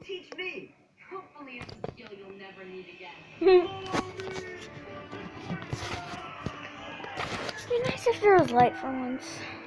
teach me. Hopefully it's a skill you'll never need again. It'd be nice if there was light for once.